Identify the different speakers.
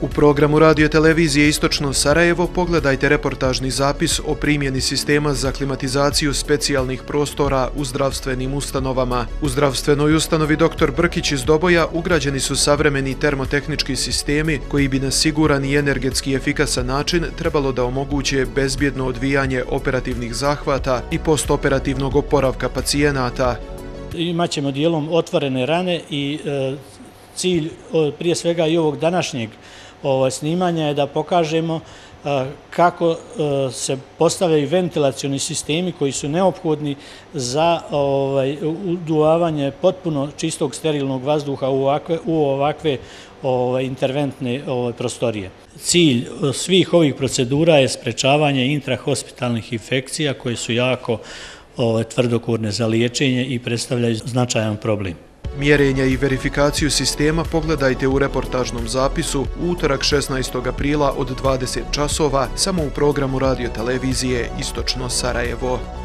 Speaker 1: U programu radio televizije Istočno Sarajevo pogledajte reportažni zapis o primjeni sistema za klimatizaciju specijalnih prostora u zdravstvenim ustanovama. U zdravstvenoj ustanovi Dr. Brkić iz Doboja ugrađeni su savremeni termotehnički sistemi koji bi na siguran i energetski efikasan način trebalo da omoguće bezbjedno odvijanje operativnih zahvata i postoperativnog oporavka pacijenata.
Speaker 2: Imaćemo dijelom otvorene rane i cilj prije svega i ovog današnjeg snimanja je da pokažemo kako se postavljaju ventilacioni sistemi koji su neophodni za uduvavanje potpuno čistog sterilnog vazduha u ovakve interventne prostorije. Cilj svih ovih procedura je sprečavanje intrahospitalnih infekcija koje su jako tvrdokorne za liječenje i predstavljaju značajan problem.
Speaker 1: Mjerenja i verifikaciju sistema pogledajte u reportažnom zapisu u utorak 16. aprila od 20 časova samo u programu radio televizije Istočno Sarajevo.